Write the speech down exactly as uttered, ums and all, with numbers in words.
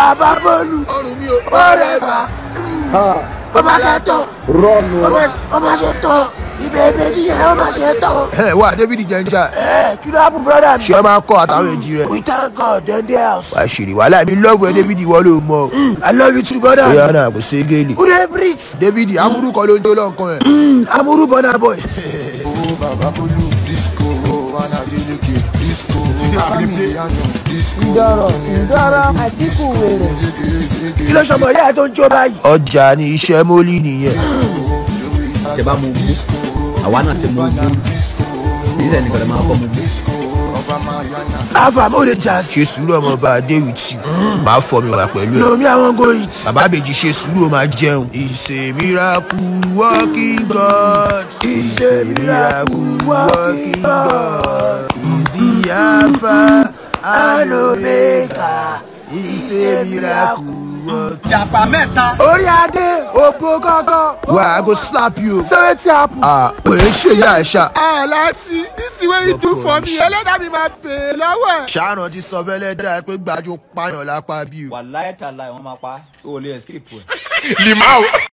Baba Bolu. Forever. Ọmọ kẹtọ. Ọmọ ṣètò. Ibẹ̀bẹ̀ ni ẹ ọmọ ṣètò. Ẹ wá David Jenja. Ẹ kí ló happen brother mi? Ṣé máa kọ́ àtàwọn èjì rẹ̀? We thank God in the house. Wà á ṣèrè wàhálà mi love ẹ David ìwọ ló mọ̀. I love you too brother. Ìyá náà kò ṣe é gélé. Who dey breathe? David amúrú kan ló ń tó lọ́nkàn ẹ̀. Amúrú Burna Boy. Ìdọ̀rọ̀ ìdọ̀rọ̀ Àtíkù wèrè. Kí ló ṣọmọ ìyá ẹ tó ń jó báyìí? Ọjà ni iṣẹ́ mólì nìyẹn. Ṣé bá mo gbó? Àwa náà ti mọ gbó. Ìṣe nìkan lè máa kọ́ mo gbó. Alpha mo dey jazz. Ṣe sùúrù ọmọ bá a dé with you. Màá fọ mi wà pẹ̀lú ẹ̀. No, me I wan go eat. Bàbá Bèjì ṣe sùúrù ó máa jẹun. It's a miracle working God. It's a miracle working God. It's the Alpha and Omega. It's a miracle. Jàpá mẹ́ta. Orí adé, òpó gángan. Wà á go slap you. Sọ́wọ́ tí a pù. Ah, òye ṣe ìyá ẹ̀ ṣá. Ah, láti, this is what you do for me. Ẹlẹ́dàá mi máa bèèrè lọ́wọ́ ẹ̀. Ṣáàrùn ti sọ fẹ́lẹ́ dáa pé gbàjú pààyàn lápá bí o. Wàláhì tàláhì wọ́n máa pa ó lè escape ẹ̀. Limau.